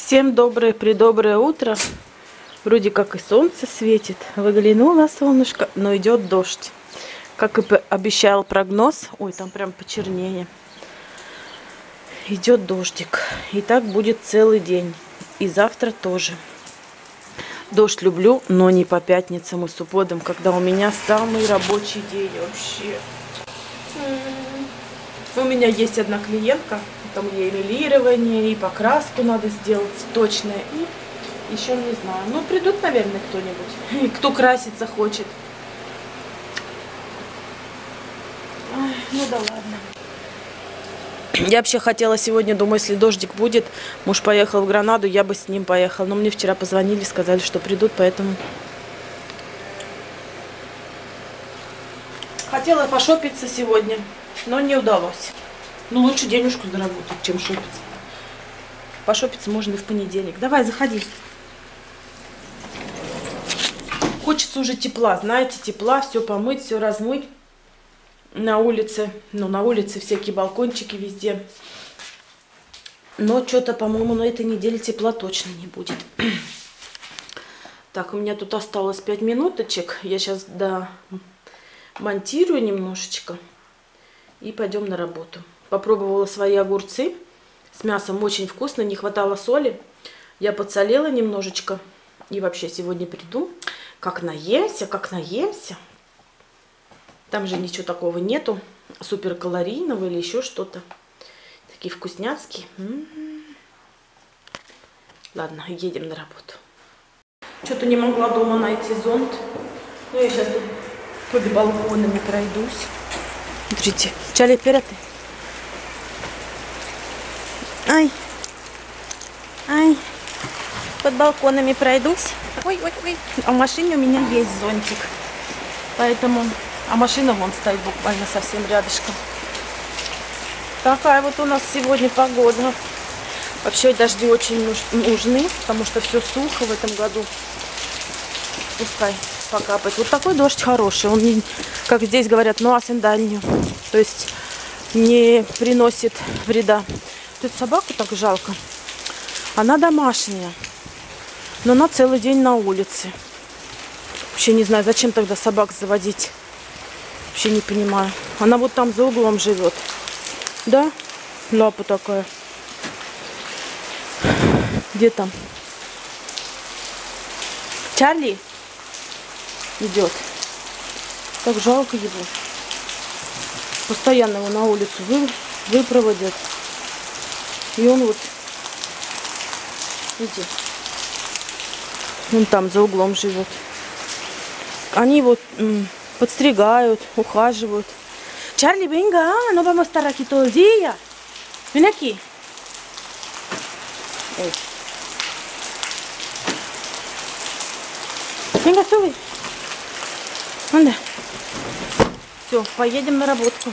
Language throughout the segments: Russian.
Всем доброе утро. Вроде как и солнце светит. Выглянуло солнышко, но идет дождь. Как и обещал прогноз. Ой, там прям почернее. Идет дождик. И так будет целый день. И завтра тоже. Дождь люблю, но не по пятницам и субботам, когда у меня самый рабочий день вообще. У меня есть одна клиентка. Там ей мелирование, и покраску надо сделать точное. И еще не знаю. Ну, придут, наверное, кто-нибудь. Кто краситься хочет. Ой, ну да ладно. Я вообще хотела сегодня, думаю, если дождик будет, муж поехал в Гранаду, я бы с ним поехала. Но мне вчера позвонили, сказали, что придут, поэтому... Хотела пошопиться сегодня, но не удалось. Ну, лучше денежку заработать, чем шопиться. Пошопиться можно и в понедельник. Давай, заходи. Хочется уже тепла, знаете, тепла, все помыть, все размыть. На улице, ну, на улице всякие балкончики везде. Но что-то, по-моему, на этой неделе тепла точно не будет. Так, у меня тут осталось 5 минуточек. Я сейчас монтирую немножечко. И пойдем на работу. Попробовала свои огурцы с мясом, очень вкусно, не хватало соли. Я подсолила немножечко. И вообще сегодня приду, как наемся, как наемся. Там же ничего такого нету, суперкалорийного или еще что-то. Такие вкусняцкие. Ладно, едем на работу. Что-то не могла дома найти зонт. Ну, я сейчас под балконами пройдусь. Смотрите, чали пираты. Ай, ай, под балконами пройдусь. Ой, ой, ой. А в машине у меня есть зонтик. Поэтому... А машина вон стоит буквально совсем рядышком. Такая вот у нас сегодня погода. Вообще дожди очень нужны, потому что все сухо в этом году. Пускай покапает. Вот такой дождь хороший. Он, не, как здесь говорят, ну асендальню. То есть не приносит вреда. Тут собаку так жалко. Она домашняя. Но она целый день на улице. Вообще не знаю, зачем тогда собак заводить. Вообще не понимаю. Она вот там за углом живет. Да? Лапа такая. Где там? Чарли идет. Так жалко его. Постоянно его на улицу выпроводят. И он вот... Иди. Он там за углом живет. Они вот... подстригают, ухаживают. Чарли, venga, no vamos a estar aquí todo el día. Ven aquí. Ой. Venga, sube. Anda. Все, поедем на работу.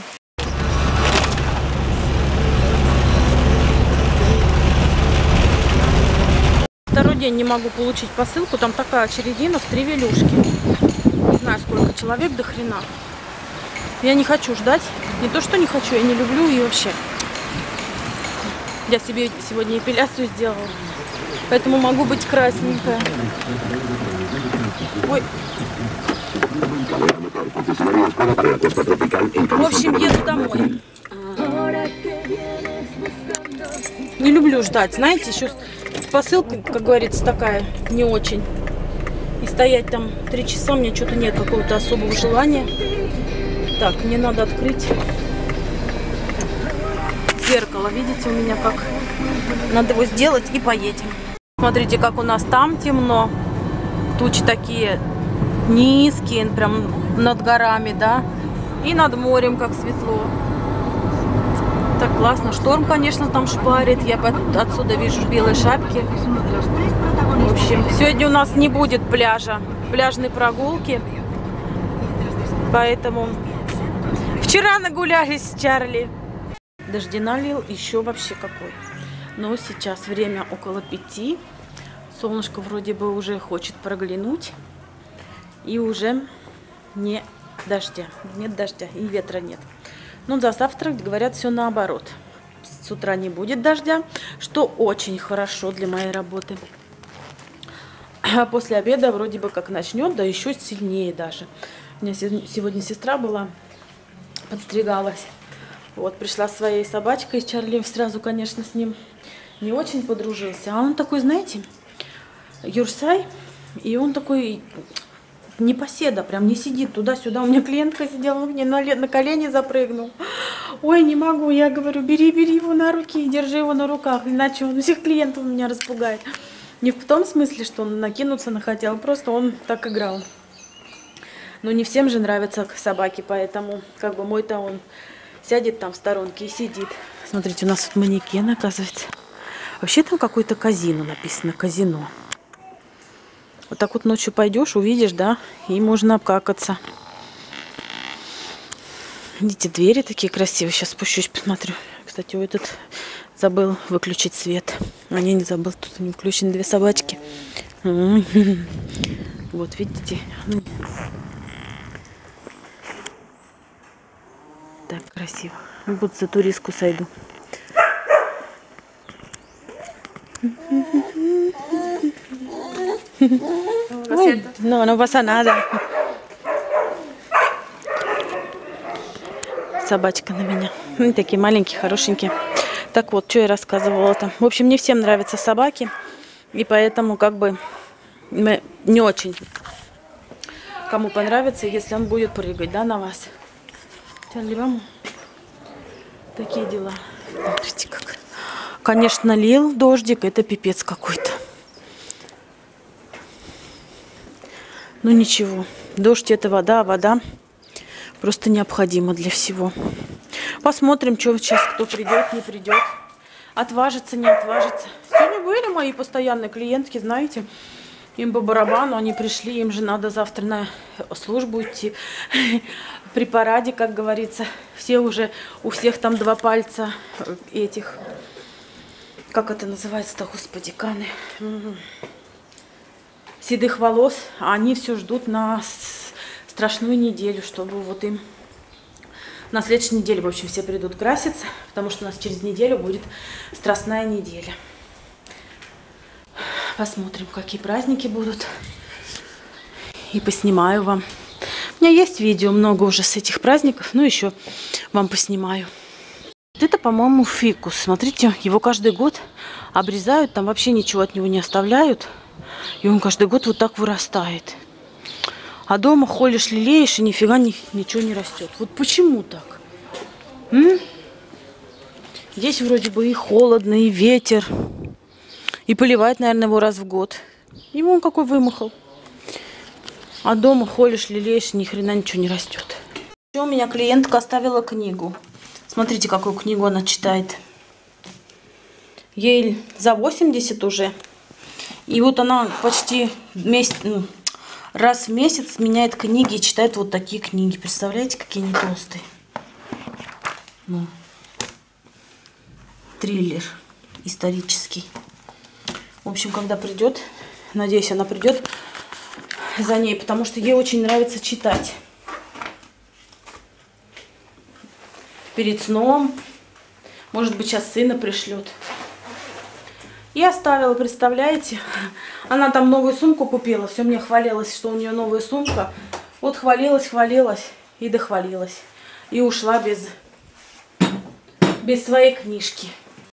Второй день не могу получить посылку. Там такая очередина в 3 велюшки. Не знаю, сколько человек, до хрена. Я не хочу ждать. Не то, что не хочу, я не люблю и вообще. Я себе сегодня эпиляцию сделала. Поэтому могу быть красненькая. Ой. В общем, еду домой. Не люблю ждать. Знаете, еще посылка, как говорится, такая не очень. И стоять там 3 часа, у меня что-то нет какого-то особого желания. Так, мне надо открыть зеркало. Видите, у меня как? Надо его сделать и поедем. Смотрите, как у нас там темно. Тучи такие низкие, прям над горами, да? И над морем как светло. Так классно. Шторм, конечно, там шпарит. Я отсюда вижу в белой шапке. В общем, сегодня у нас не будет пляжа, пляжной прогулки. Поэтому вчера нагулялись с Чарли. Дожди налил еще вообще какой. Но сейчас время около 5. Солнышко вроде бы уже хочет проглянуть. И уже не дождя. Нет дождя и ветра нет. Но до завтра, говорят, все наоборот. с утра не будет дождя, что очень хорошо для моей работы. А после обеда вроде бы как начнет, да еще сильнее даже. У меня сегодня сестра была, подстригалась. Вот, пришла с своей собачкой, Чарли сразу, конечно, с ним не очень подружился. А он такой, знаете, Юрсай, и он такой непоседа, прям не сидит туда-сюда. У меня клиентка сидела, он мне на колени запрыгнул. Ой, не могу, я говорю, бери его на руки и держи его на руках, иначе он всех клиентов меня распугает. Не в том смысле, что он накинуться хотел, просто он так играл. Но не всем же нравятся собаки, поэтому как бы мой-то он сядет там в сторонке и сидит. Смотрите, у нас тут манекен, оказывается. Вообще там какое-то казино написано, казино. Вот так вот ночью пойдешь, увидишь, да, и можно обкакаться. Видите, двери такие красивые. Сейчас спущусь, посмотрю. Кстати, этот забыл выключить свет. А не забыл, тут не включены две собачки. Вот, видите. Так красиво. Вот за туристку сойду. Ой, no pasa nada. Собачка на меня. Они такие маленькие, хорошенькие. Так вот, что я рассказывала там. В общем, не всем нравятся собаки. И поэтому как бы не очень кому понравится, если он будет прыгать, да, на вас. Такие дела. Смотрите, как. Конечно, лил дождик. Это пипец какой-то. Ну ничего. Дождь это вода, а вода просто необходима для всего. Посмотрим, что сейчас кто придет, не придет. Отважится, не отважится. Сегодня были мои постоянные клиентки, знаете. Им по барабану, они пришли, им же надо завтра на службу идти. При параде, как говорится. Все уже, у всех там 2 пальца этих. Как это называется-то, господи, каны. Седых волос. А они все ждут на страшную неделю, чтобы вот им... На следующей неделе, в общем, все придут краситься, потому что у нас через неделю будет страстная неделя. Посмотрим, какие праздники будут. И поснимаю вам. У меня есть видео много уже с этих праздников, но еще вам поснимаю. Вот это, по-моему, фикус. Смотрите, его каждый год обрезают, там вообще ничего от него не оставляют. И он каждый год вот так вырастает. А дома холишь, лелеешь, и нифига ничего не растет. Вот почему так? Здесь вроде бы и холодно, и ветер. И поливать, наверное, его раз в год. И вон какой вымахал. А дома холишь, лелеешь, ни хрена ничего не растет. Еще у меня клиентка оставила книгу. Смотрите, какую книгу она читает. Ей за 80 уже. И вот она почти раз в месяц меняет книги и читает вот такие книги. Представляете, какие они толстые? Ну. Триллер исторический. В общем, когда придет, надеюсь, она придет за ней, потому что ей очень нравится читать. Перед сном. Может быть, сейчас сына пришлет. И оставила, представляете? Она там новую сумку купила. Все мне хвалилось, что у нее новая сумка. Вот хвалилась и дохвалилась. И ушла без своей книжки.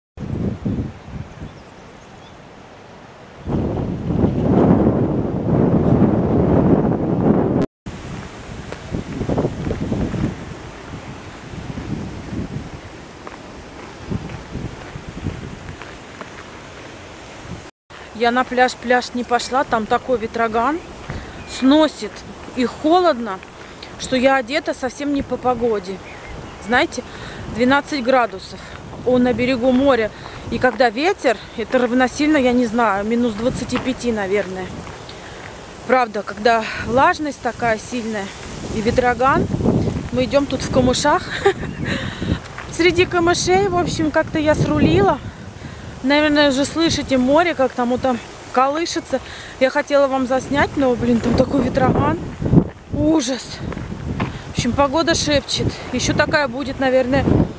Я на пляж не пошла, там такой ветроган, сносит и холодно, что я одета совсем не по погоде. Знаете, 12 градусов, он на берегу моря. И когда ветер, это равносильно, я не знаю, минус 25, наверное. Правда, когда влажность такая сильная и ветроган, мы идем тут в камышах. Среди камышей, в общем, как-то я срулила. Наверное, уже слышите море, как там колышется. Я хотела вам заснять, но, блин, там такой ветроган. Ужас. В общем, погода шепчет. Еще такая будет, наверное,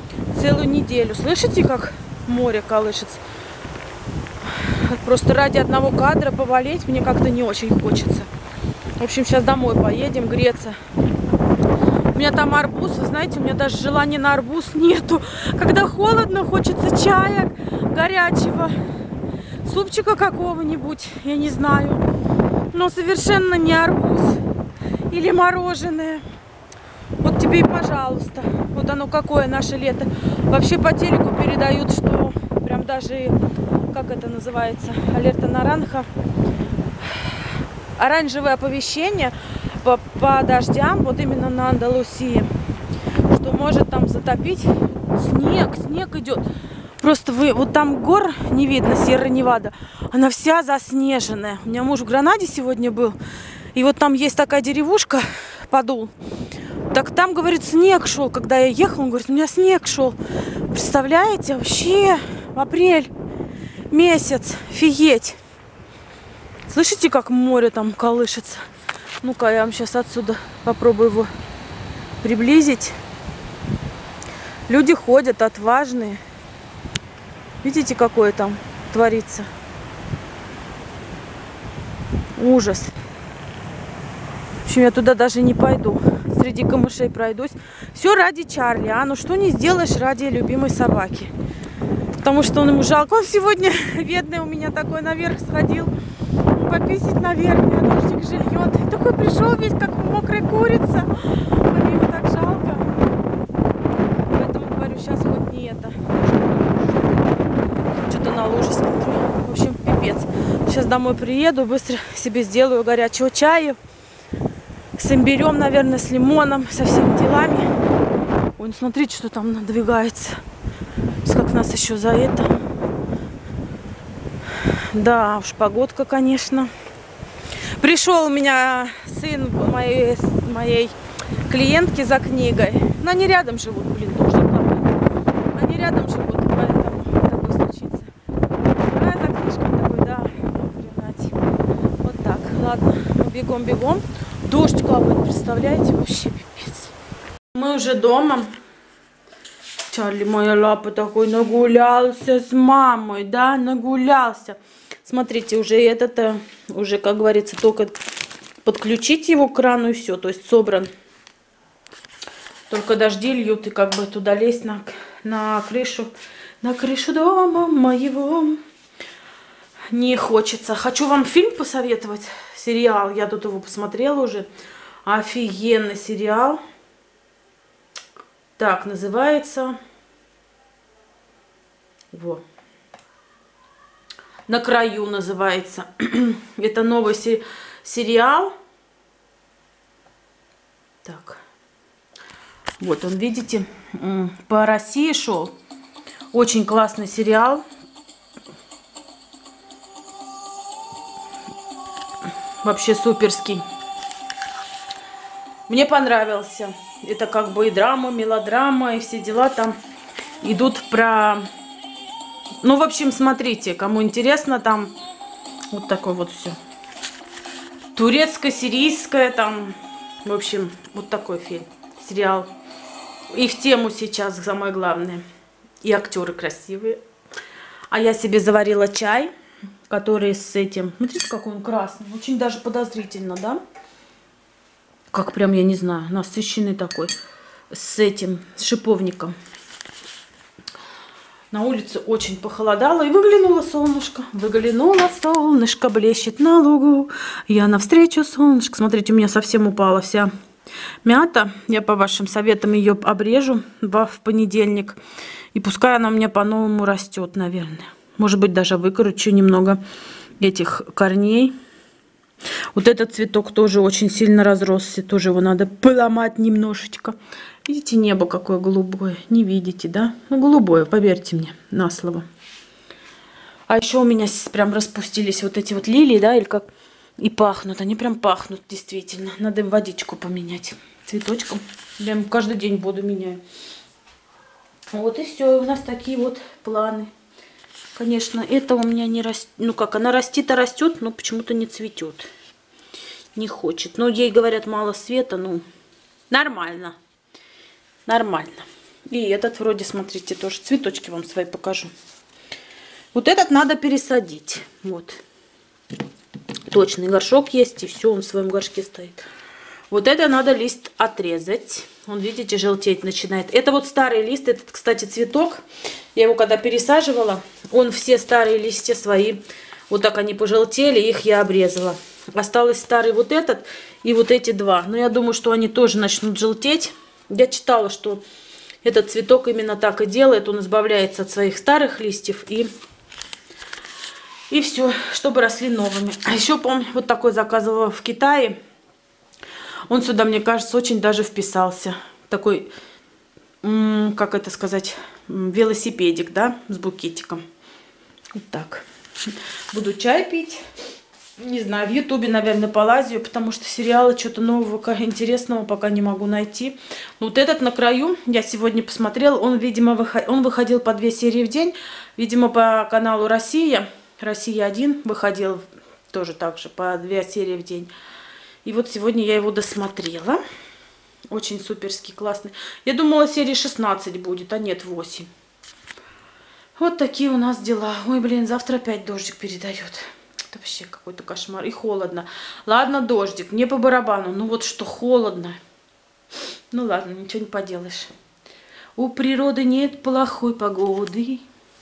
целую неделю. Слышите, как море колышется? Просто ради одного кадра повалить мне как-то не очень хочется. В общем, сейчас домой поедем греться. У меня там арбуз, вы знаете, у меня даже желания на арбуз нету. Когда холодно, хочется чая горячего, супчика какого-нибудь, я не знаю. Но совершенно не арбуз или мороженое. Вот тебе и пожалуйста. Вот оно какое наше лето. Вообще по телеку передают, что прям даже, как это называется, алерта наранха, оранжевое оповещение по дождям, вот именно на Андалусии, что может там затопить. Снег идет. Просто вот там гор не видно, Сьерра-Невада, она вся заснеженная. У меня муж в Гранаде сегодня был, и вот там есть такая деревушка, Подул. Так там, говорит, снег шел. Когда я ехала, он говорит, у меня снег шел. Представляете, вообще в апрель месяц, офигеть. Слышите, как море там колышется? Ну-ка, я вам сейчас отсюда попробую его приблизить. Люди ходят отважные. Видите, какое там творится? Ужас. В общем, я туда даже не пойду. Среди камышей пройдусь. Все ради Чарли, а? Ну что не сделаешь ради любимой собаки. Потому что он ему жалко. Он сегодня, бедный, у меня такой наверх сходил. Пописить наверх, а дождик же льет. И такой пришел весь, как мокрая курица. Мне его так жалко. Поэтому говорю, сейчас хоть не это. Что-то на луже смотрю. В общем, пипец. Сейчас домой приеду, быстро себе сделаю горячего чая. С имбирем, наверное, с лимоном, со всеми делами. Ой, ну смотрите, что там надвигается. Как нас еще за это. Да, уж погодка, конечно. Пришел у меня сын моей клиентки за книгой. Но они рядом живут, блин, дождик капает. Они рядом живут, поэтому такое случится. А за книжкой такой, да, вот так. Ладно, бегом. Дождь капает, представляете? Вообще пипец. Мы уже дома. Чарли, моя лапа, такой нагулялся с мамой, да, нагулялся. Смотрите, уже уже, как говорится, только подключить его к крану и все, то есть собран. Только дожди льют, и как бы туда лезть на крышу дома моего не хочется. Хочу вам фильм посоветовать, сериал, я тут его посмотрела уже. Офигенный сериал. Так, называется... Во. «На краю» называется. Это новый сериал. Так. Вот он, видите, по России шел. Очень классный сериал. Вообще суперский. Мне понравился. Это как бы и драма, мелодрама, и все дела там идут про... Ну, в общем, смотрите, кому интересно, там вот такое вот все. Турецко-сирийское там, в общем, вот такой фильм, сериал. И в тему сейчас самое главное. И актеры красивые. А я себе заварила чай, который с этим... Смотрите, какой он красный. Очень даже подозрительно, да? Как прям, я не знаю, насыщенный такой. С этим, с шиповником. На улице очень похолодало, и выглянуло солнышко. Выглянуло солнышко, блещет на лугу. Я навстречу солнышко. Смотрите, у меня совсем упала вся мята. Я по вашим советам ее обрежу в понедельник. И пускай она у меня по-новому растет, наверное. Может быть, даже выкорчу немного этих корней. Вот этот цветок тоже очень сильно разросся. Тоже его надо поломать немножечко. Видите, небо какое голубое? Не видите, да? Ну, голубое, поверьте мне, на слово. А еще у меня прям распустились вот эти вот лилии, да, или как... И пахнут, они прям пахнут, действительно. Надо им водичку поменять цветочком. Я им каждый день воду меняю. Вот и все, у нас такие вот планы. Конечно, это у меня не растет. Ну как, она растит-то растет, но почему-то не цветет. Не хочет. Но ей говорят, мало света, ну, нормально. Нормально. И этот вроде, смотрите, тоже цветочки вам свои покажу. Вот этот надо пересадить. Вот. Точный горшок есть, и все, он в своем горшке стоит. Вот это надо лист отрезать. Он, видите, желтеть начинает. Это вот старый лист, этот, кстати, цветок. Я его когда пересаживала, он все старые листья свои, вот так они пожелтели, их я обрезала. Осталось старый вот этот и вот эти два. Но я думаю, что они тоже начнут желтеть. Я читала, что этот цветок именно так и делает. Он избавляется от своих старых листьев и все, чтобы росли новыми. А еще, помню, вот такой заказывала в Китае. Он сюда, мне кажется, очень даже вписался. Такой, как это сказать, велосипедик, да, с букетиком. Вот так. Буду чай пить. Не знаю, в Ютубе, наверное, полазию, потому что сериала что-то нового, интересного пока не могу найти. Вот этот на краю, я сегодня посмотрела, он, видимо, выходил по 2 серии в день. Видимо, по каналу «Россия». «Россия-1» выходил тоже так же, по 2 серии в день. И вот сегодня я его досмотрела. Очень суперский, классный. Я думала, серии 16 будет, а нет, 8. Вот такие у нас дела. Ой, блин, завтра опять дождик передает. Это вообще какой-то кошмар. И холодно. Ладно, дождик, мне по барабану. Ну вот что холодно. Ну ладно, ничего не поделаешь. У природы нет плохой погоды.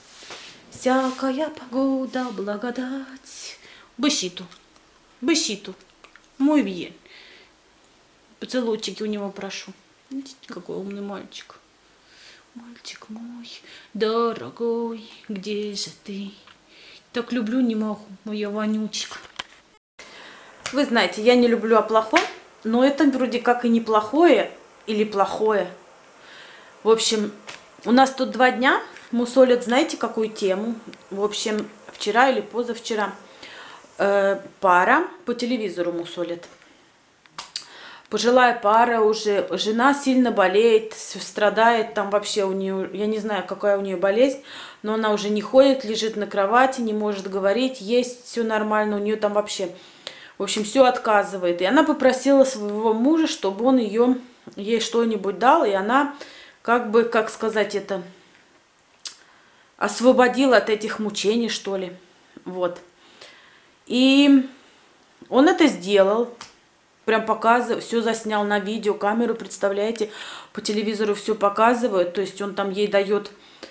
Всякая погода благодать. Беситу. Беситу. Мой bien. Поцелуйчики у него прошу. Видите, какой умный мальчик. Мальчик мой, дорогой, где же ты? Так люблю, не могу, моя вонючка. Вы знаете, я не люблю о плохом, но это вроде как и не плохое или плохое. В общем, у нас тут 2 дня мусолят, знаете, какую тему? В общем, вчера или позавчера пара по телевизору мусолит. Пожилая пара уже, жена сильно болеет, страдает, там вообще у нее, я не знаю, какая у нее болезнь, но она уже не ходит, лежит на кровати, не может говорить, есть, все нормально, у нее там вообще, в общем, все отказывает. И она попросила своего мужа, чтобы он ей что-нибудь дал, и она, как бы, как сказать это, освободила от этих мучений, что ли, вот. И он это сделал. Прям показывает, все заснял на видео, камеру, представляете, по телевизору все показывают. То есть он там ей дает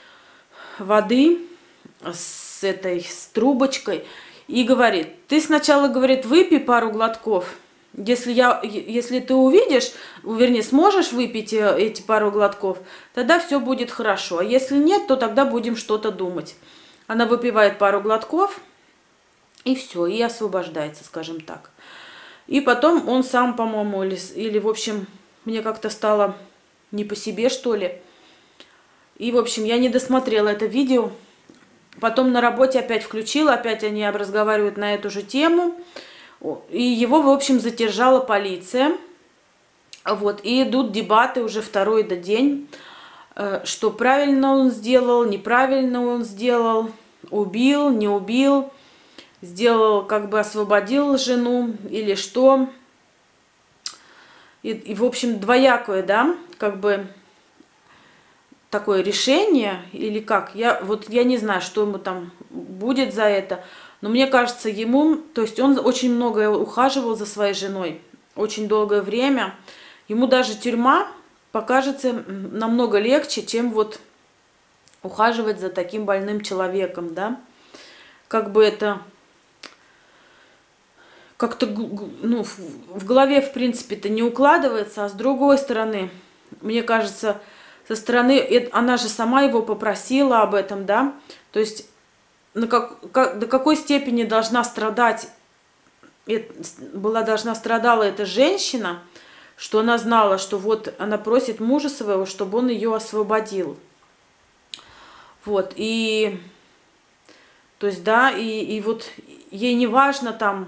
воды с трубочкой и говорит, ты сначала, говорит, выпей пару глотков. Если ты увидишь, вернее, сможешь выпить эти пару глотков, тогда все будет хорошо. А если нет, то тогда будем что-то думать. Она выпивает пару глотков и все, и освобождается, скажем так. И потом он сам, по-моему, или, в общем, мне как-то стало не по себе, что ли. И, в общем, я не досмотрела это видео. Потом на работе опять включила, опять они разговаривают на эту же тему. И его, в общем, задержала полиция. Вот, и идут дебаты уже 2-й день, что правильно он сделал, неправильно он сделал, убил, не убил. Сделал, как бы освободил жену или что. И в общем, двоякое, да, как бы такое решение или как. Я не знаю, что ему там будет за это. Но мне кажется, ему, то есть он очень много ухаживал за своей женой. Очень долгое время. Ему даже тюрьма покажется намного легче, чем вот ухаживать за таким больным человеком, да. Как бы это... как-то, ну, в голове, в принципе-то не укладывается, а с другой стороны, мне кажется, со стороны, она же сама его попросила об этом, да, то есть до какой степени должна страдать, страдала эта женщина, что она знала, что вот она просит мужа своего, чтобы он ее освободил. Вот, и, то есть, да, и вот ей не важно там,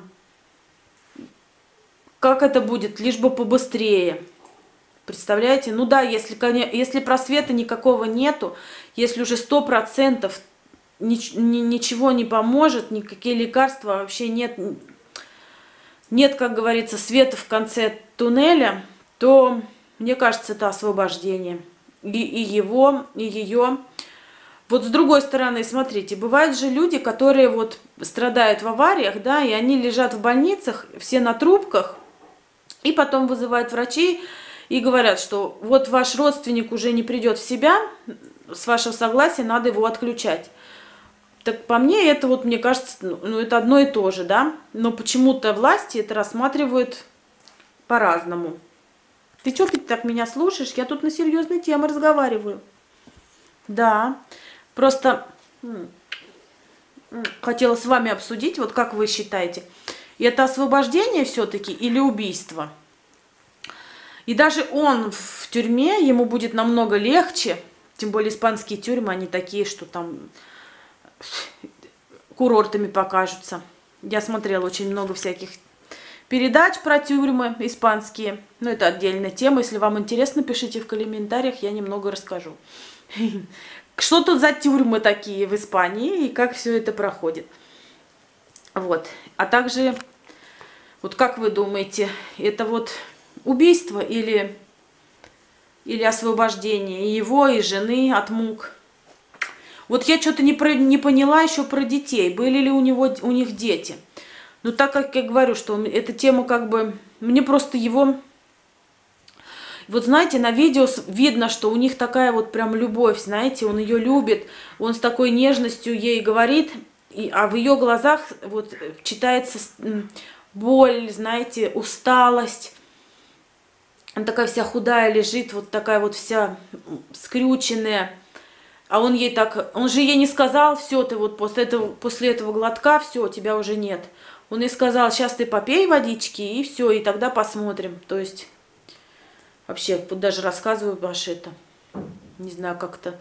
как это будет, лишь бы побыстрее. Представляете? Ну да, если просвета никакого нету, если уже 100% ничего не поможет, никакие лекарства вообще нет, как говорится, света в конце туннеля, то, мне кажется, это освобождение. и его, и ее. Вот с другой стороны, смотрите, бывают же люди, которые вот страдают в авариях, да, и они лежат в больницах, все на трубках, и потом вызывают врачей и говорят, что вот ваш родственник уже не придет в себя, с вашего согласия надо его отключать. Так по мне, это вот, мне кажется, ну, это одно и то же, да, но почему-то власти это рассматривают по-разному. Ты что так меня слушаешь? Я тут на серьезные темы разговариваю. Да, просто хотела с вами обсудить, вот как вы считаете, это освобождение все-таки или убийство? И даже он в тюрьме, ему будет намного легче, тем более испанские тюрьмы, они такие, что там курортами покажутся. Я смотрела очень много всяких передач про тюрьмы испанские. Но это отдельная тема. Если вам интересно, пишите в комментариях, я немного расскажу. Что тут за тюрьмы такие в Испании и как все это проходит. Вот. А также, вот как вы думаете, это вот убийство или освобождение и его, и жены от мук? Вот я что-то не поняла еще про детей. Были ли у них дети? Но так как я говорю, что эта тема как бы... Мне просто его... Вот знаете, на видео видно, что у них такая вот прям любовь, знаете, он ее любит, он с такой нежностью ей говорит, а в ее глазах вот читается боль, знаете, усталость. Она такая вся худая лежит, вот такая вот вся скрюченная. А он ей так, он же ей не сказал, все, ты вот после этого глотка, все, тебя уже нет. Он ей сказал, сейчас ты попей водички, и все, и тогда посмотрим. То есть, вообще, вот даже рассказываю ваше это, не знаю, как-то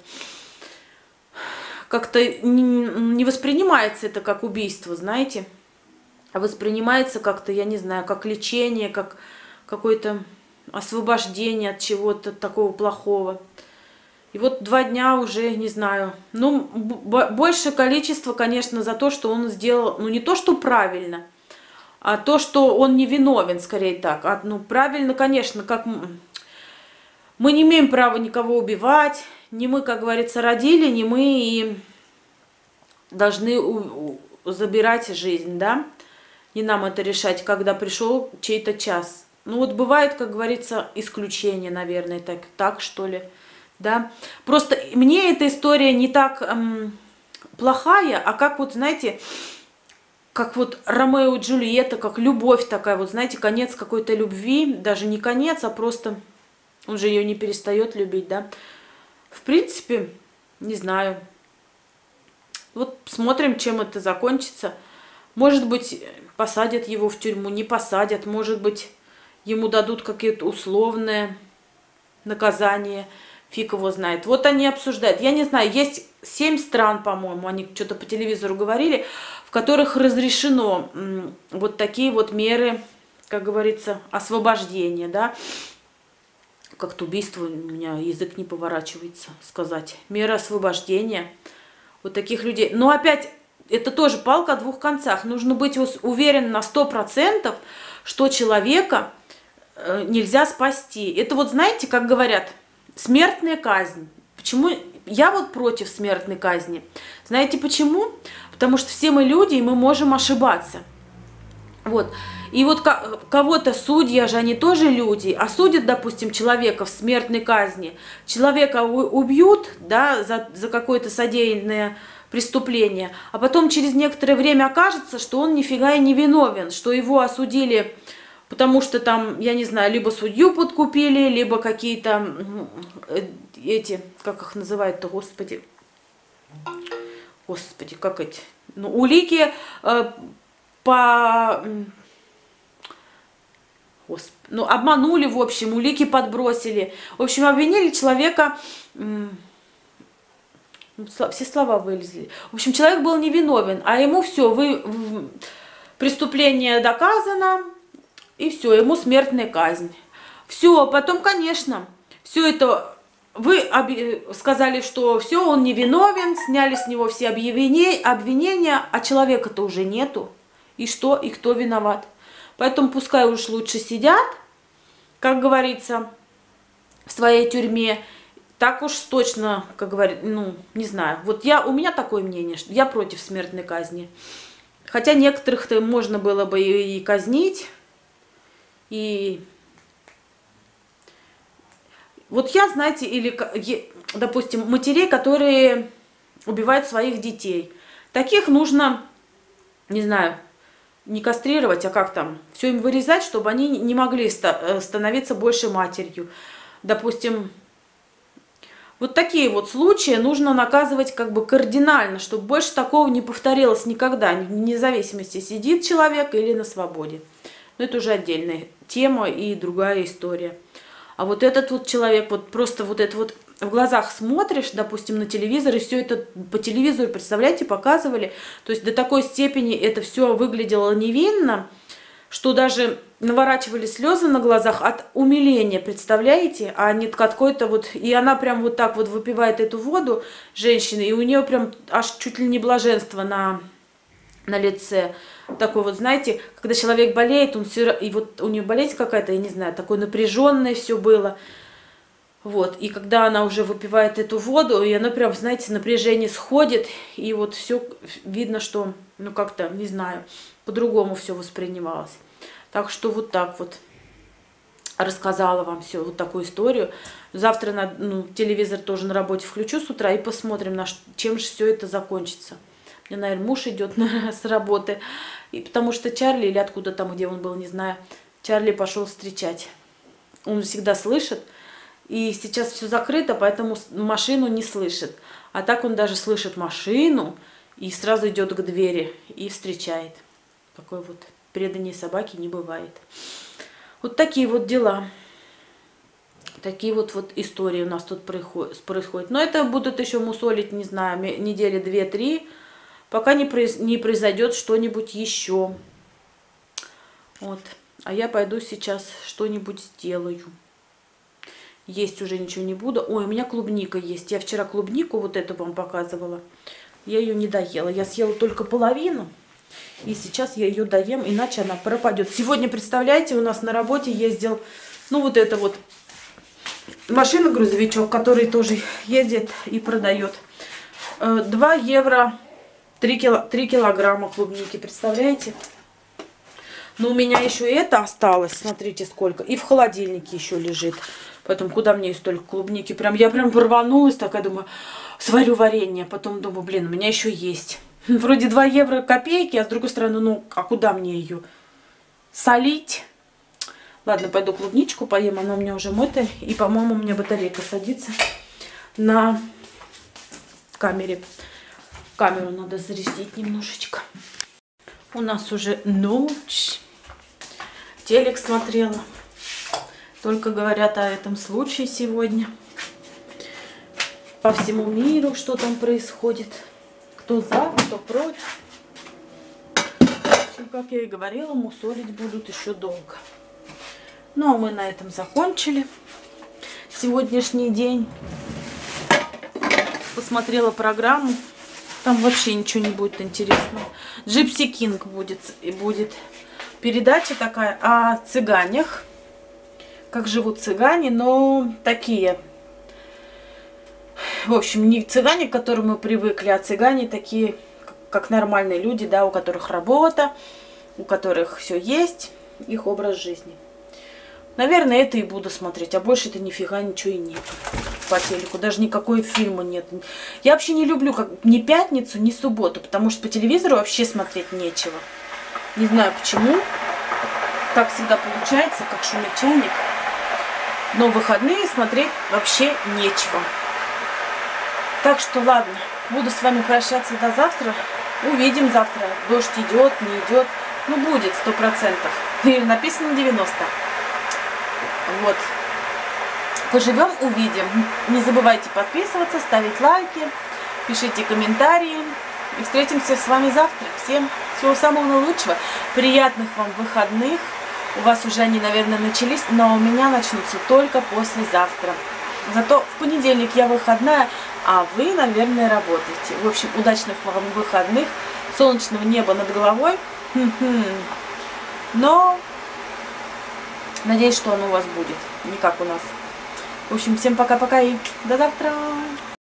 не воспринимается это как убийство, знаете, а воспринимается как-то, я не знаю, как лечение, как какое-то освобождение от чего-то такого плохого. И вот 2 дня уже, не знаю, ну, большее количество, конечно, за то, что он сделал, ну, не то, что правильно, а то, что он не виновен, скорее так. Ну, правильно, конечно, как мы не имеем права никого убивать, не мы, как говорится, родили, не мы и должны забирать жизнь, да, не нам это решать, когда пришел чей-то час. Ну, вот бывает, как говорится, исключение, наверное, так что ли. Да, просто мне эта история не так плохая, а как вот, знаете, как вот Ромео и Джульетта, как любовь такая, вот, знаете, конец какой-то любви, даже не конец, а просто он же ее не перестает любить, да. В принципе, не знаю. Вот смотрим, чем это закончится. Может быть, посадят его в тюрьму, не посадят, может быть, ему дадут какие-то условные наказания. Фиг его знает. Вот они обсуждают. Я не знаю, есть 7 стран, по-моему, они что-то по телевизору говорили, в которых разрешено вот такие вот меры, как говорится, освобождения, да. Как-то убийство, у меня язык не поворачивается сказать. Меры освобождения вот таких людей. Но опять, это тоже палка о 2 концах. Нужно быть уверен на 100%, что человека нельзя спасти. Это вот, знаете, как говорят, смертная казнь. Почему? Я вот против смертной казни. Знаете почему? Потому что все мы люди, и мы можем ошибаться. Вот. И вот кого-то судьи же, они тоже люди, осудят, допустим, человека в смертной казни. Человека убьют, да, за какое-то содеянное преступление, а потом через некоторое время окажется, что он нифига и не виновен, что его осудили, потому что там, я не знаю, либо судью подкупили, либо какие-то эти, как их называют-то, господи, как эти, ну, улики ну, обманули, в общем, улики подбросили. В общем, обвинили человека, все слова вылезли. В общем, человек был невиновен, а ему все, преступление доказано, и все, ему смертная казнь. Все, потом, конечно, все это, вы сказали, что все, он невиновен, сняли с него все обвинения, а человека-то уже нету. И что, и кто виноват? Поэтому пускай уж лучше сидят, как говорится, в своей тюрьме. так уж точно, как говорят, ну, не знаю. Вот у меня такое мнение, что я против смертной казни. Хотя некоторых-то можно было бы и казнить, и... Вот я, знаете, или, допустим, матерей, которые убивают своих детей. Таких нужно, не знаю, не кастрировать, а как там, все им вырезать, чтобы они не могли становиться больше матерью. Допустим, вот такие вот случаи нужно наказывать как бы кардинально, чтобы больше такого не повторилось никогда, вне зависимости, сидит человек или на свободе. Но это уже отдельная тема и другая история. А вот этот вот человек, вот просто вот это вот в глазах смотришь, допустим, на телевизор, и все это по телевизору, представляете, показывали. То есть до такой степени это все выглядело невинно, что даже наворачивали слезы на глазах от умиления, представляете? А не какой-то вот... И она прям вот так вот выпивает эту воду, женщина, и у нее прям аж чуть ли не блаженство на лице. Такой вот, знаете, когда человек болеет, он все, и вот у нее болезнь какая-то, я не знаю, такое напряженное все было. Вот, и когда она уже выпивает эту воду, и она прям, знаете, напряжение сходит, и вот все видно, что, ну как-то, не знаю, по-другому все воспринималось. Так что вот так вот рассказала вам все, вот такую историю. Завтра телевизор тоже на работе включу с утра и посмотрим, чем же все это закончится. Мне, наверное, муж идет с работы, и потому что Чарли, или откуда там, где он был, не знаю, Чарли пошел встречать. Он всегда слышит, и сейчас все закрыто, поэтому машину не слышит. А так он даже слышит машину и сразу идет к двери и встречает. Такой вот преданной собаки не бывает. Вот такие вот дела. Такие вот истории у нас тут происходят. Но это будут еще мусолить, не знаю, недели 2-3, пока не произойдет что-нибудь еще. Вот. А я пойду сейчас что-нибудь сделаю. Есть уже ничего не буду. Ой, у меня клубника есть. Я вчера клубнику вот эту вам показывала. Я ее не доела. Я съела только половину. И сейчас я ее доем, иначе она пропадет. Сегодня, представляете, у нас на работе ездил, ну вот это вот машина-грузовичок, который тоже ездит и продает. 2 евро 3 килограмма клубники, представляете? Но у меня еще это осталось, смотрите сколько. И в холодильнике еще лежит. Поэтому куда мне столько клубники? Я прям порванулась, такая думаю, сварю варенье. Потом думаю, блин, у меня еще есть. Вроде 2 евро копейки, а с другой стороны, ну, а куда мне ее солить? Ладно, пойду клубничку поем, она у меня уже мытая. И, по-моему, у меня батарейка садится на камере. Камеру надо зарядить немножечко. У нас уже ночь. Телек смотрела. Только говорят о этом случае сегодня. По всему миру, что там происходит. Кто за, кто против. В общем, как я и говорила, мусолить будут еще долго. Ну, а мы на этом закончили сегодняшний день. Посмотрела программу. Там вообще ничего не будет интересного. Gypsy King будет передача такая о цыганях. Как живут цыгане, но такие. В общем, не цыгане, к которым мы привыкли, а цыгане такие, как нормальные люди, да, у которых работа, у которых все есть, их образ жизни. Наверное, это и буду смотреть, а больше это нифига ничего и нет по телеку, даже никакой фильма нет. Я вообще не люблю ни пятницу, ни субботу, потому что по телевизору вообще смотреть нечего. Не знаю почему, так всегда получается, как шумит чайник, но в выходные смотреть вообще нечего. Так что ладно, буду с вами прощаться до завтра. Увидим завтра, дождь идет, не идет. Ну, будет 100%. Или написано 90%. Вот. Поживем, увидим. Не забывайте подписываться, ставить лайки, пишите комментарии. И встретимся с вами завтра. Всем всего самого наилучшего. Приятных вам выходных. У вас уже они, наверное, начались, но у меня начнутся только послезавтра. Зато в понедельник я выходная, а вы, наверное, работаете. В общем, удачных вам выходных, солнечного неба над головой. Но надеюсь, что оно у вас будет, не как у нас. В общем, всем пока-пока и до завтра.